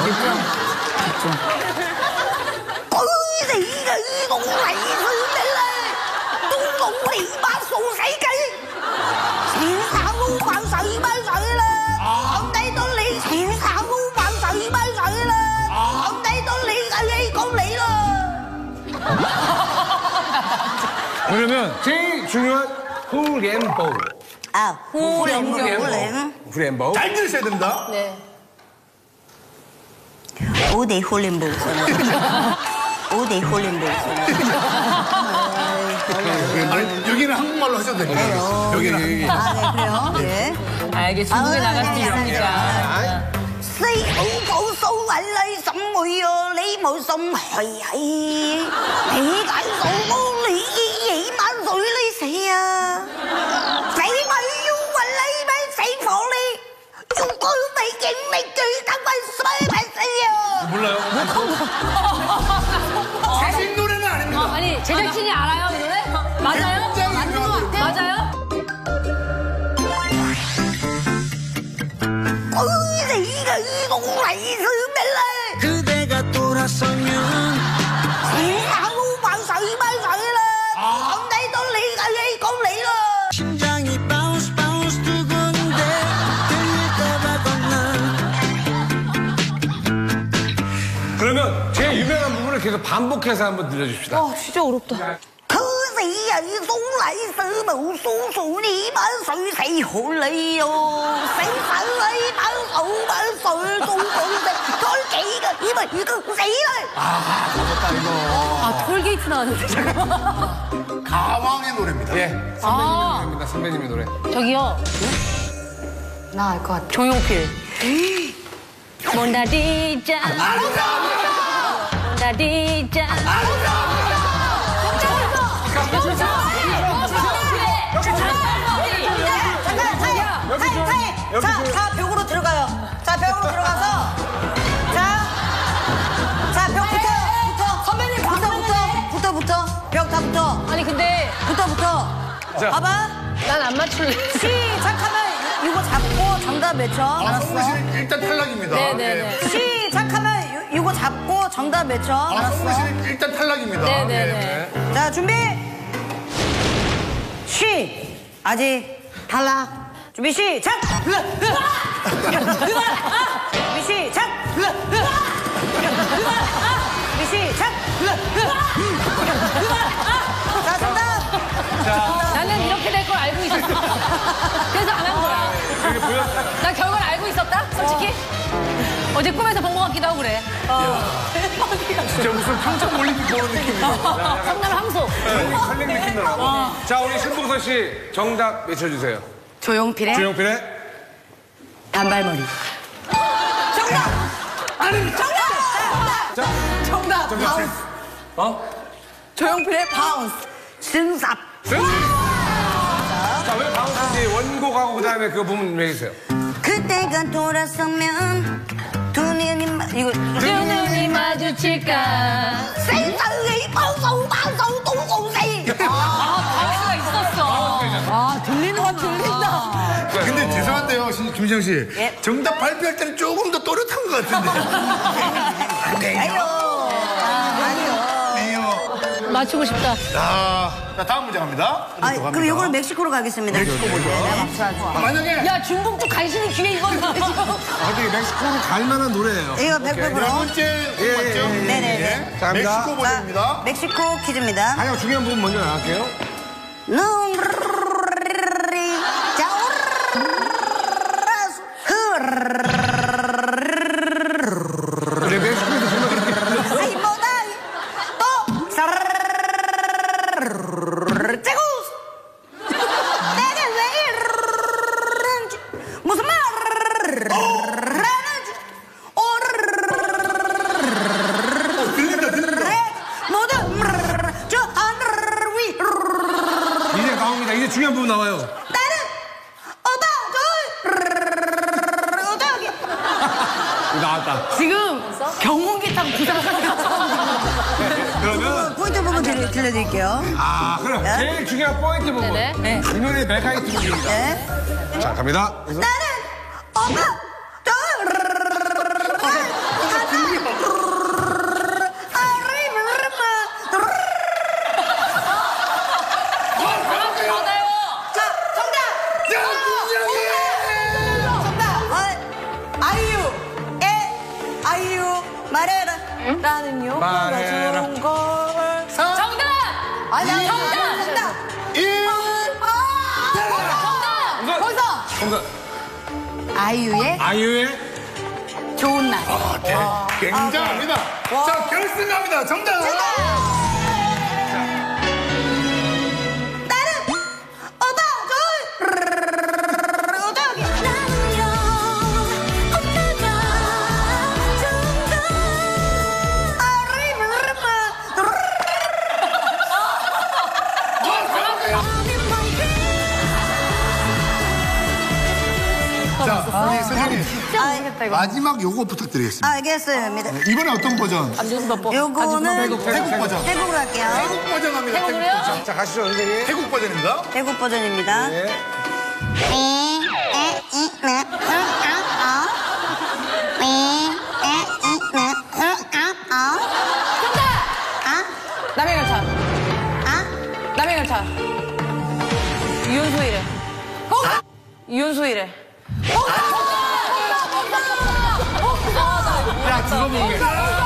그러면 제일 중요한 후렘보. 아, 후렘. 후렘보. 잘 들으셔야 됩니다. 네. 오대 홀렘보. 오대 홀렘보. 아니, 여기는 한국말로 하셔도 됩니다. 여기. 아, 네, 그래요? 네. 아, 이게 중국에 나갈 수 있으니까. 四好寶數眼淚怎會啊？你冇心係係，你解數冇你幾萬歲你死啊！死咪要問你咪死火你，用高地勁力最得咪衰咪死啊！ 몰라요? 자신 노래는 아닙니다. 아니, 제작진이 알아요, 이 노래? 맞아요? 맞는 것 같아요? 맞아요? 네가 이거 있으면 그대가 돌아서면 세상을 망설이만 살라 엄대도 네가 내 공리라 심장이 바운스 바운스 두근데 들릴까봐 겁나. 그러면 제일 유명한 부분을 계속 반복해서 한번 들려줍시다. 진짜 어렵다. 可是人送禮是無數數你萬歲死好你喲，死神你萬數萬歲都講得開幾個，以為已經死啦。 아, 톨게이트 나왔는데, 잠깐만. 가왕의 노래입니다. 예, 선배님의 노래입니다. 선배님의 노래. 저기요. 나 알 것 같아. 조용필. 모나리자. 모나리자. 자, 벽으로 들어가요. 자, 벽으로 들어가서. 자, 벽 붙어. 선배님, 붙어. 벽 다 붙어. 아니, 근데. 붙어. 봐봐. 난 안 맞출래. 시작하면 이거 잡고 정답 외쳐. 아, 성공 씨 일단 탈락입니다. 네네네. 시작하면 이거 잡고 정답 외쳐. 아, 성공 씨 일단 탈락입니다. 네네네. 자, 준비. 아직 탈락. 준비 시작. 준비 시작. 준비 시작. 자, 정답. 나는 이렇게 될 걸 알고 있었어. 그래서 안 한 거야. 나 결과를 알고 있었다? 솔직히? 어제 꿈에서 본 것 같기도 하고 그래. 진짜 무슨 평창 올림픽 보는 느낌이에요. 성남 항소. 컬링 느낌 나고. 자, 우리 신봉선 씨 정답 외쳐주세요. 조용필의 조용필의 단발머리. 정답. 조용필의 바운스. 승삽. 자, 왜 바운스인지 원곡하고 그다음에 그거 부분 얘기해주세요. 그때가 돌아서면 두 눈이 마주칠까. 생사의 방송 동공세. 바운스가 있었어. 아, 들리는 건 들린다. 근데 죄송한데요, 김지영 씨. 예. 정답 발표할 때는 조금 더 또렷한 것 같은데. 아니요. 맞추고 싶다. 자, 다음 문제 갑니다. 그럼 이걸 멕시코로 가겠습니다. 멕시코 보죠. 만약에 야, 중국도 간신히 기회 이건. 어떻게 멕시코로 갈 만한 노래예요. 이거 네 100%. 번째 맞죠? 네네네. 자, 갑니다. 멕시코 버전입니다. 멕시코 퀴즈입니다. 가장 중요한 부분 먼저 나갈게요. 그래, 멕시코에서 정말 그렇게 무슨 말? 이제 나옵니다. 이제 중요한 부분 나와요. 나왔다. 지금 경운기 타고 부상하는 그러면 포인트 부분 들려드릴게요. 그럼 제일 중요한 포인트 부분. 네네. 이 노래 메가히트 부분입니다. 네. 자, 갑니다. 라는 요거가 말해라. 좋은 걸. 정답! 아니야, 정답! 정답. 아이유의 좋은 날. 굉장합니다. 자, 결승 갑니다. 정답! 자, 우리 선생님. 마지막 요거 부탁드리겠습니다. 알겠어요. 이번에 어떤 버전? 요거는 태국 버전. 태국으로 할게요. 태국 버전 갑니다. 태국 태국으로요? 버전. 자, 가시죠, 선생님. 태국 버전입니다. 태국 버전입니다. 네. 남의 열차. 남의 열차. 이윤소이래. 이윤소이래. 야, 그거 모르겠네.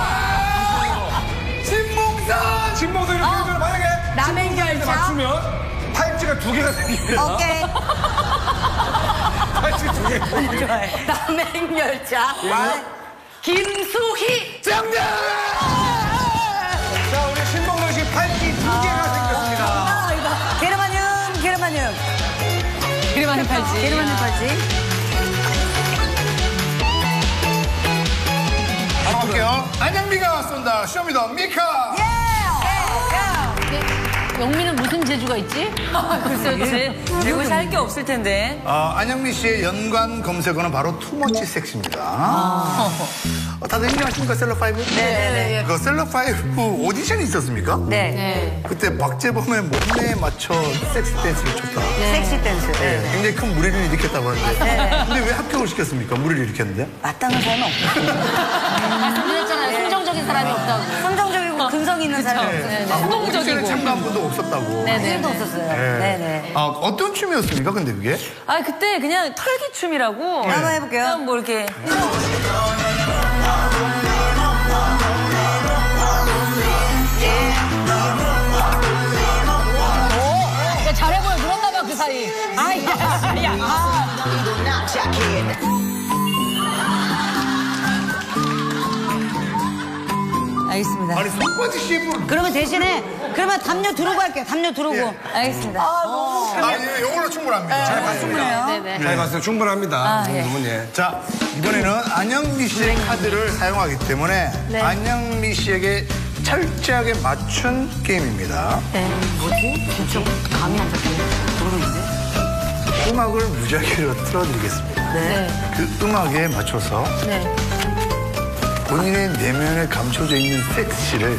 신봉산! 신봉선 이렇게 해서 만약에 남의 열차. 맞추면 팔찌가 2개가 생깁니다. 오케이. 팔찌가 2개 생깁니다. 남의 열차. 김수희. 정답! 자, 우리 신봉선 씨 팔찌 2개가 생겼습니다. 게르마늄. 그림하는 팔찌. 게르마늄 팔찌. 볼게요. 안영미가 쏜다. 쇼미더 미카. 영미는 무슨 재주가 있지? 글쎄요, 이것이 할 게 없을 텐데. 안영미 씨의 연관 검색어는 바로 투머치 섹시입니다. 다들 인정하십니까, 셀럽5? 네네네. 그 셀럽5 오디션이 있었습니까? 네. 그때 박재범의 몸매에 맞춰 섹시 댄스를 췄다. 섹시 댄스. 네. 굉장히 큰 무리를 일으켰다고 하는데. 네. 근데 왜 합격을 시켰습니까? 무리를 일으켰는데? 마땅한 사람은 없어요. 말씀드렸잖아요. 순정적인 사람이 없다고. 선정적이고 근성 있는 사람이 없어요. 오디션에 참가한 분도 없었다고. 도 없었어요. 네네. 어떤 춤이었습니까, 근데 그게? 아, 그때 그냥 털기춤이라고. 한번 해볼게요. 그냥 뭐 이렇게. 야, 잘해 보여. 늘었나 봐, 그 사이. 알겠습니다. 아니, 손바지 CF를. 그러면 대신에 담요 두르고 할게요. 담요 두르고. 알겠습니다. 아니, 이걸로 충분합니다. 잘 봤습니다. 네네. 잘 봤어요. 충분합니다. 예. 자, 이번에는 안영미 씨의 카드를 사용하기 때문에 안영미 씨에게 철저하게 맞춘 게임입니다. 뭐지? 진짜 감이 안 잡히네. 모르겠는데? 음악을 무작위로 틀어드리겠습니다. 네. 그 음악에 맞춰서 본인의 내면에 감춰져 있는 섹시를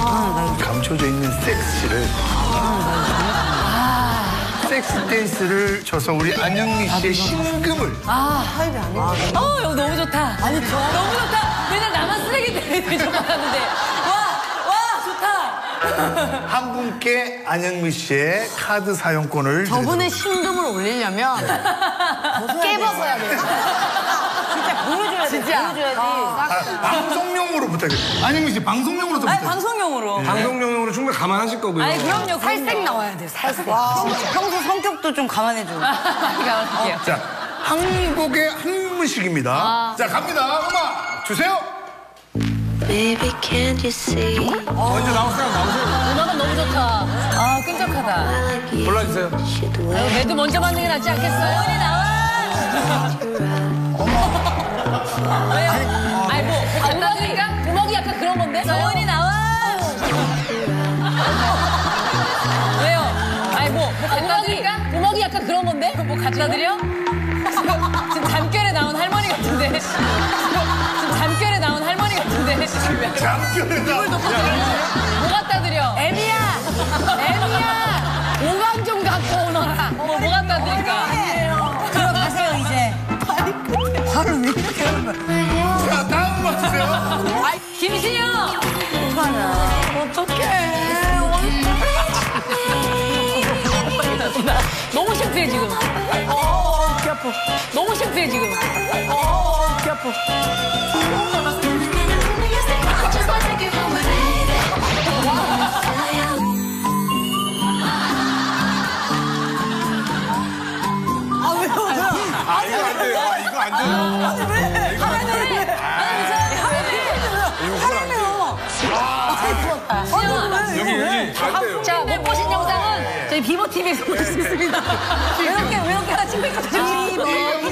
섹시 댄스를 쳐서 우리 안영미 씨의 심금을 여기 너무 좋다. 아니, 너무 좋다. 맨날 나만 쓰레기 대접하는데. 와, 좋다. 한 분께 안영미 씨의 카드 사용권을 저분의 심금을 올리려면 깨벗어야 돼. 보여줘야지. 방송용으로 부탁해요. 안영미 씨 방송용으로 좀 아니, 부탁해요. 방송용으로. 방송용으로 충분히 감안하실 거고요. 아니, 그럼요. 살색 나와야 돼, 살색. 평소 성격도 좀 감안해줘. 많이 가볼게요. 자, 한 곡에 한 분씩입니다. 자, 갑니다. 음악 주세요. Baby, can't you see? 먼저 나오세요. 음악은 너무 좋다. 끈적하다. 골라주세요. 매도 먼저 맞는 게 낫지 않겠어요? 소원이 나와. 아니, 뭐, 음악이 약간 그런 건데? 소원이 나와. 왜요? 아니, 뭐 음악이 약간 그런 건데? 뭐 갖다 드려? 지금 잠결에 나온 할머니 같은데. 지금 잠결에 나온 할머니 같은데. 잠깐만요. 뭐 갖다 드려? 애미야. 오감 좀 갖고 오너라. 뭐 갖다 드릴까? 들어가세요, 이제. 발을 왜 이렇게 하는 거야? 자, 다음 음악 주세요. 김신영. 어떡해. 너무 창피해, 지금. 귀 아파. 너무 창피해, 지금. 귀 아파. 이거 안 돼요. 이거 안 돼요. 이거 안 돼요. 여기 안 돼요. 자, 못 보신 영상은 저희 비버TV에서 보실 수 있습니다. 왜 이렇게 하나 찍고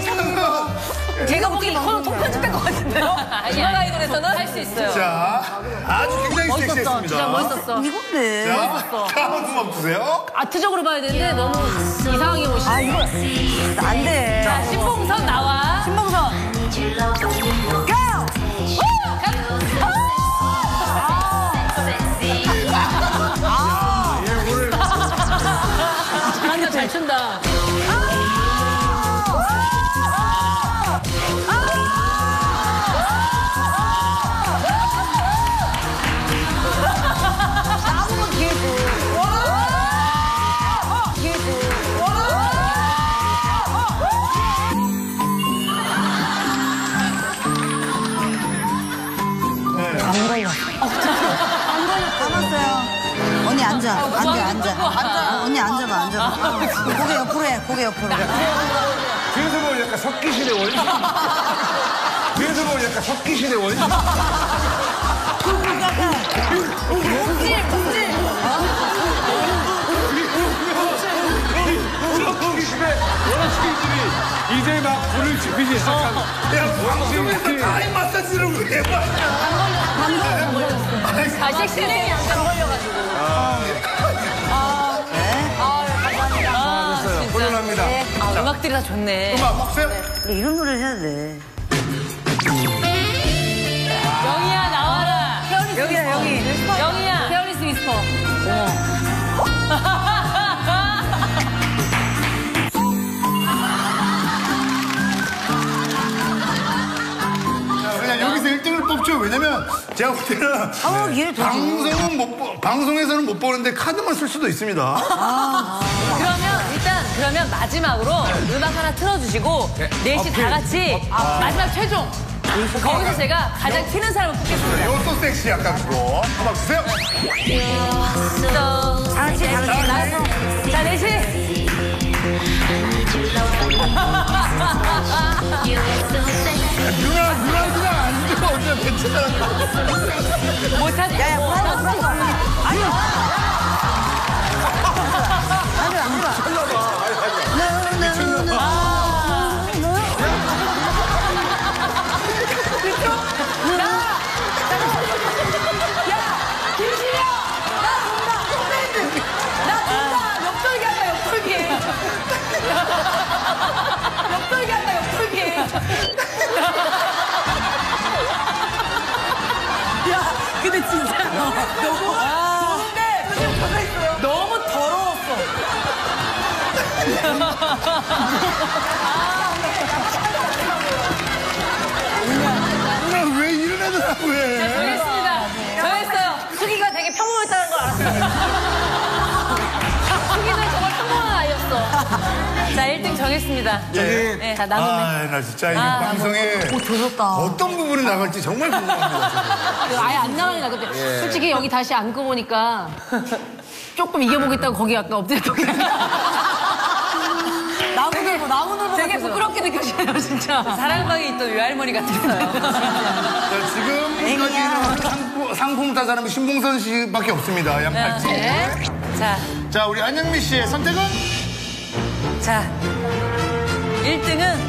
제가 보기엔 이거는 통편집된 것 같은데요? 이번 아이돌에서는 할 수 있어요. 자, 아주 굉장히 멋있었어. 섹시했습니다. 진짜 멋있었어. 이건데. 자, 다음 음악 주세요. 아트적으로 봐야 되는데 너무 이상하게 보시네. 안 돼. 자, 신봉선 나와. 신봉선. 잘한다, 잘 춘다. 나무는 기회 줘. 기회 줘. 안 걸렸어. 감았어요. 언니 앉아. 언니 앉아봐. 고개 옆으로 해. 고개 옆으로. 뒤에서 보면 약간 석기시대 원리. 뒤에서 보면 약간 석기시대 원리. 석기시대 원리 이제 막 불을 지피기 시작하고. 야, 방송에서 타임 마사지를 왜 해? 아, 섹시네. 안 걸려가지고. 됐어요. 훌륭합니다. 아, 음악들이 다 좋네. 음악 주세요. 이런 노래를 해야 돼. 영희야, 나와라. 여기야, 여기. 영희야. 페어리스 위스퍼. 그냥 여기서 1등을 뽑죠. 왜냐면 제가 볼 때는 방송에서는 못 보는데 카드만 쓸 수도 있습니다. 그러면 마지막으로 음악 하나 틀어주시고 넷이 다 같이 마지막 최종. 거기서 제가 가장 튀는 사람을 뽑겠습니다. 요소 섹시 약간 그거. 음악 주세요. 다 같이. 자, 넷이. 누나 안 들어. 어제 괜찮아. 못하지. 야야, 불안해. 아니야. 안 근데 진짜 너무 더러웠어. 누나 왜 이런 애들 하고 해? 정했습니다. 정했어요. 수기가 되게 평범했다는 걸 알았어요. 수기는 정말 평범한 아이였어. 자, 1등 정했습니다. 네, 자, 나눔에. 나 진짜 이게 방송에 어떤 부분이 나갈지 정말 궁금합니다. 아예 안 나가니까 근데 솔직히 여기 다시 앉고 보니까 조금 이겨보겠다고 거기 약간 엎드렸던 게 나무늘보 되게 부끄럽게 느껴지네요 진짜. 사랑방에 있던 외할머니 같았어요. 자, 지금까지는 상품 타 사람이 신봉선 씨밖에 없습니다. 양팔찌. 네. 자, 우리 안영미 씨의 선택은? 자, 1등은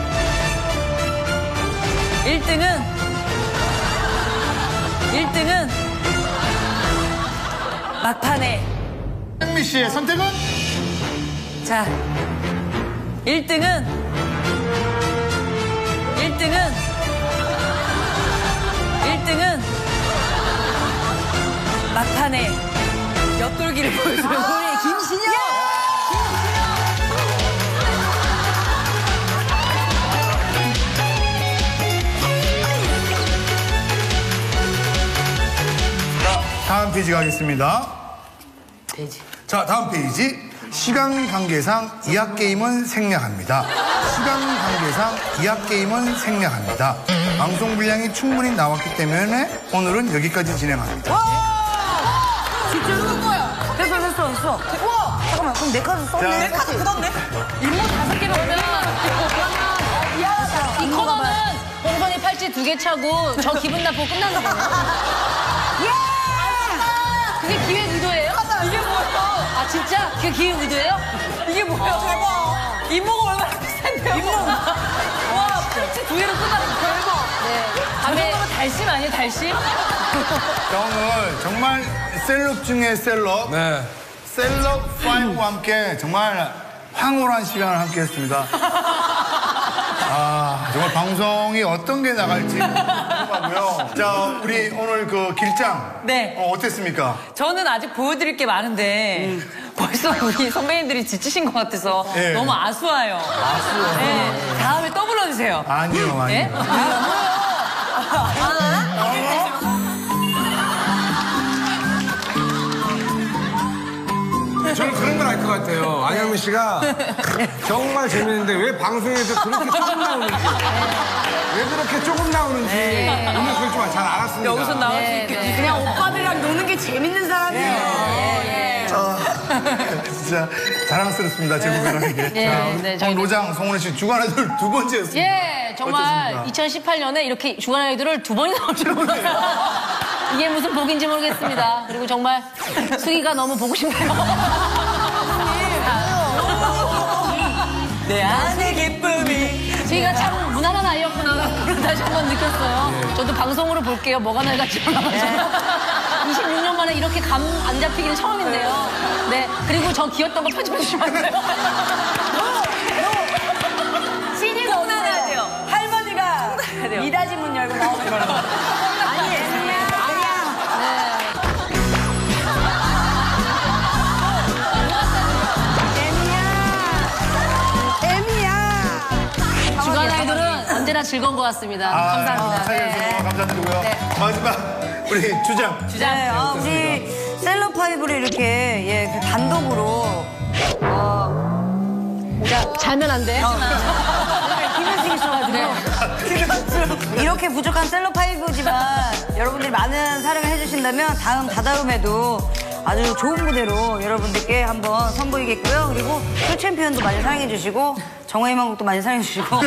막판에. 안영미 씨의 선택은? 자, 1등은 막판에 옆돌기를 보여주는 우리 김신영! 다음 페이지 가겠습니다. 돼지. 자, 다음 페이지. 시간 관계상 이학 게임은 생략합니다. 시간 관계상 이학 게임은 생략합니다. 방송 분량이 충분히 나왔기 때문에 오늘은 여기까지 진행합니다. 진짜 이런 거야. 됐어. 우와! 잠깐만, 그럼 내 카드 썼네. 자, 내 카드 굳었네? 인모 5개를 오면 이 코너는 봉선이 팔찌 2개 차고 저 기분 나쁘고 끝나는 거예요. 그게 기획 의도예요? 이게 뭐예요? 아 진짜? 그게 기획 의도예요? 이게 뭐예요? 대박. 인모가 얼마나 비싼데요? 인모. 와 팔찌 2개로 끝나는 거 대박. 네. 밤에 달심 아니에요 달심? 자, 오늘 정말 셀럽 중에 셀럽. 네. 셀럽 5와 함께 정말 황홀한 시간을 함께 했습니다. 정말 방송이 어떤 게 나갈지 궁금하고요. 자, 우리 오늘 그 길장. 네. 어땠습니까? 저는 아직 보여드릴 게 많은데 벌써 우리 선배님들이 지치신 것 같아서 네. 너무 아쉬워요. 아쉬워. 네. 다음에 또 불러주세요. 아니요. 네? 저는 그런 걸 알 것 같아요. 안영미 씨가 정말 재밌는데 왜 방송에서 그렇게 조금 나오는지. 왜 그렇게 조금 나오는지. 오늘 그걸 좀 잘 알았습니다. 여기서 나올 수 있겠지. 그냥 오빠들이랑 노는 게 재밌는 사람이에요. 진짜 자랑스럽습니다. 제 후배에게. 네, 자, 노장, 송은혜 씨 주간 아이돌 2번째였습니다. 예, 정말 어땠습니까? 2018년에 이렇게 주간 아이돌을 2번이나 나올 줄 몰랐어요. 이게 무슨 복인지 모르겠습니다. 그리고 정말 수기가 너무 보고 싶네요. 내 안의 기쁨이 내가 참 무난한 아이였구나. 다시 한 번 느꼈어요. 저도 방송으로 볼게요. 뭐가 날같이 올라가서. 26년 만에 이렇게 감 안 잡히기는 처음인데요. 네. 그리고 저 귀엽던 거 편집해 주시면 안 돼요? 신이가 혼나야 돼요. 할머니가 미닫이 문 열고 나오는 거라고. 아니, 주간 아이돌은 언제나 즐거운 것 같습니다. 감사합니다. 참여해주셔서 감사드리고요. 마지막 우리 주장. 네, 우리 셀럽파이브를 이렇게 그 단독으로 자, 자면 안 돼. 기면식 있어가지고 이렇게 부족한 셀럽파이브지만 여러분들이 많은 사랑을 해주신다면 다다음에도 아주 좋은 무대로 여러분들께 한번 선보이겠고요. 그리고 표 챔피언도 많이 사랑해주시고 정화희망곡도 많이 사랑해주시고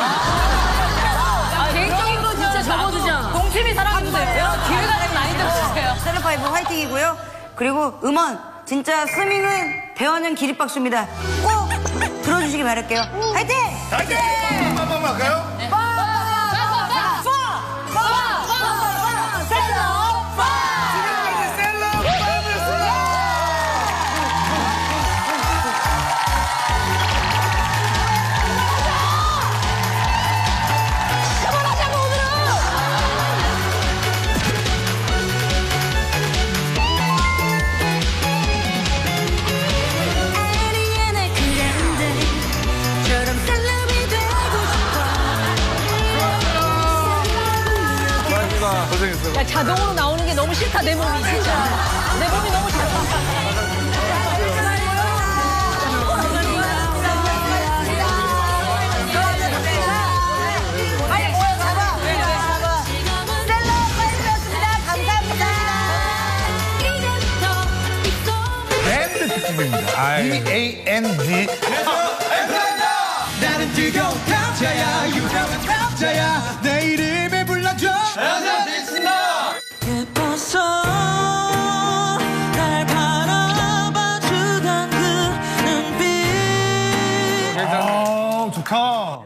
개인적인 거 진짜 접어두자. 동심이 사랑해주세요. 기회가 되면 많이 들어주세요. 셀럽파이브 화이팅이고요. 그리고 음원 진짜 스밍은 대환영 기립박수입니다. 꼭 들어주시기 바랄게요. 화이팅! 화이팅! 한번 할까요? 고생했어. 야, 자동으로 나오는 게 너무 싫다, 내 몸이. 진짜. 내 몸이 너무 밴드 특집입니다. BAND. 나는 뜨거운 남자야 유명한 남자야 내 이름을 불러줘 예뻐서 날 바라봐주던 그 눈빛 좋다.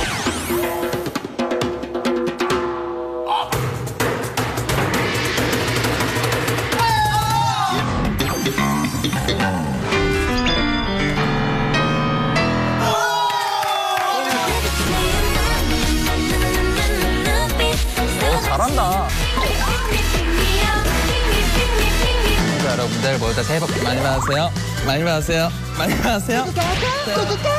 잘한다. 여러분들 모두 다 새해 복 많이 받으세요. 많이 받으세요. 많이 받으세요.